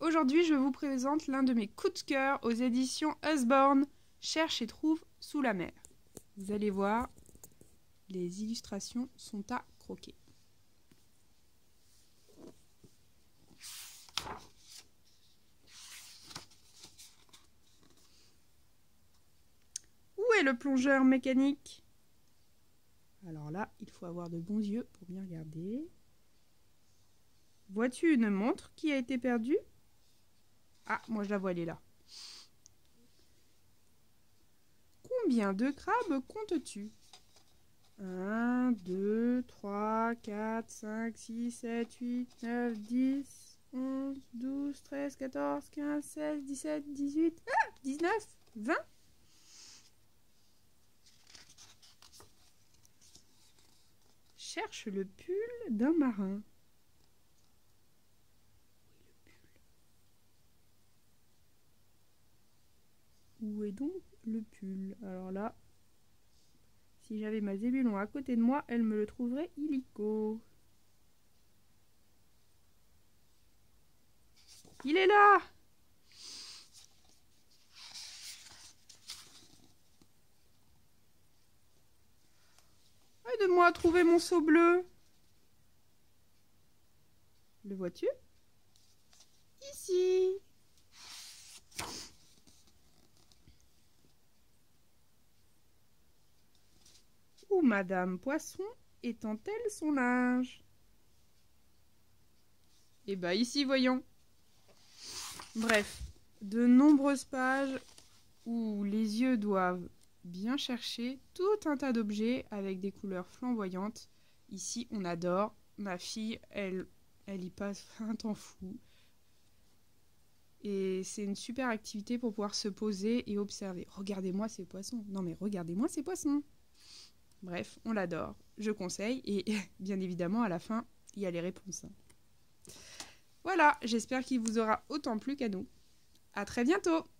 Aujourd'hui, je vous présente l'un de mes coups de cœur aux éditions Usborne, Cherche et trouve sous la mer. Vous allez voir, les illustrations sont à croquer. Où est le plongeur mécanique? Alors là, il faut avoir de bons yeux pour bien regarder. Vois-tu une montre qui a été perdue? Ah, moi je la vois, elle est là. Combien de crabes comptes-tu? 1, 2, 3, 4, 5, 6, 7, 8, 9, 10, 11, 12, 13, 14, 15, 16, 17, 18, 19, 20. Cherche le pull d'un marin. Où est donc le pull? Alors là, si j'avais ma Zébulon à côté de moi, elle me le trouverait illico. Il est là! Aide-moi à trouver mon seau bleu. Le vois-tu? Ici. Où Madame Poisson étend-elle son linge? Eh ben ici, voyons. Bref, de nombreuses pages où les yeux doivent bien chercher tout un tas d'objets avec des couleurs flamboyantes. Ici, on adore. Ma fille, elle y passe un temps fou. Et c'est une super activité pour pouvoir se poser et observer. Regardez-moi ces poissons. Non mais regardez-moi ces poissons. Bref, on l'adore. Je conseille. Et bien évidemment, à la fin, il y a les réponses. Voilà, j'espère qu'il vous aura autant plu qu'à nous. À très bientôt!